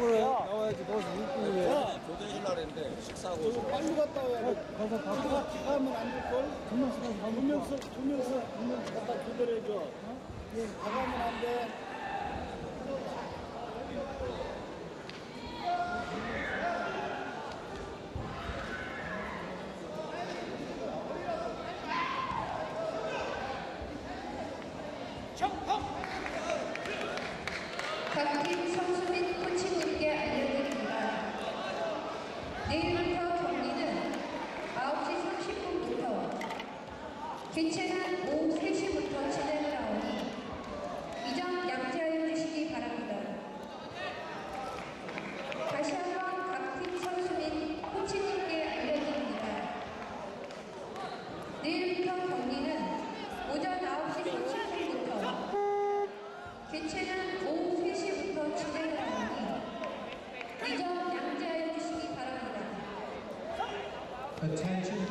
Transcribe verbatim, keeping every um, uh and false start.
이쪽으로 나와야지. 거기서 육군을 해. 교대해주려고 했는데 식사하고 저 빨리 갔다 와야 돼. 가서 갖고 가면 안 될걸? 두 명씩 가서 두 명씩, 두 명씩, 두 명씩 갖다 교대해줘. 어? 가가면 안 돼. 각 팀 선수 및 코치님께 알려드립니다. 내일부터 경기는 아홉 시 삼십 분부터, 개최는 오후 세 시부터 진행을 하오니 이 점 양지하여 주시기 바랍니다. 다시 한번 각 팀 선수 및 코치님께 알려드립니다. 내일부터 경기는 오전 아홉 시 삼십 분부터, 개최는 오후 세 시부터 진행을 하오니 이 점 양지하여 주시기 바랍니다. Attention